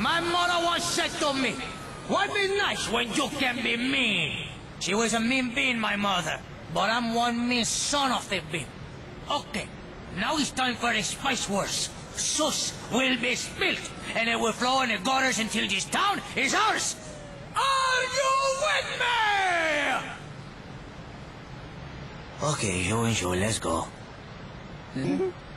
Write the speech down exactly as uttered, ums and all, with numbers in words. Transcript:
My mother once said to me, why be nice when you can be mean? She was a mean being, my mother, but I'm one mean son of the bean. Okay, now it's time for the spice wars. Sus will be spilt, and it will flow in the gutters until this town is ours. Are you with me? Okay, sure, sure, let's go. Hmm?